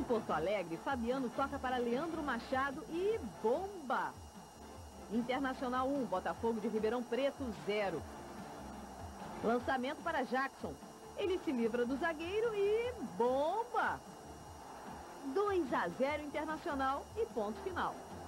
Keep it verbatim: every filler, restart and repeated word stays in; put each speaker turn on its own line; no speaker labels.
Em Porto Alegre, Fabiano toca para Leandro Machado e bomba! Internacional um, Botafogo de Ribeirão Preto zero. Lançamento para Jackson. Ele se livra do zagueiro e bomba! dois a zero Internacional e ponto final.